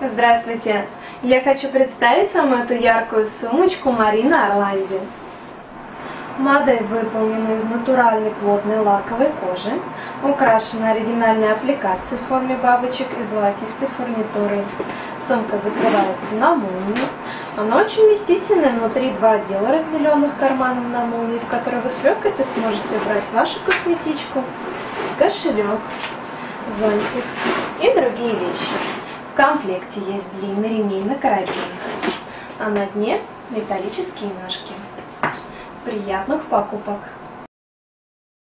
Здравствуйте! Я хочу представить вам эту яркую сумочку Марина Орланди. Модель выполнена из натуральной плотной лаковой кожи, украшена оригинальной аппликацией в форме бабочек и золотистой фурнитурой. Сумка закрывается на молнию. Она очень вместительная, внутри два отдела, разделенных карманов на молнии, в которые вы с легкостью сможете убрать вашу косметичку, кошелек, зонтик и другие вещи. В комплекте есть длинный ремень на карабинах, а на дне металлические ножки. Приятных покупок!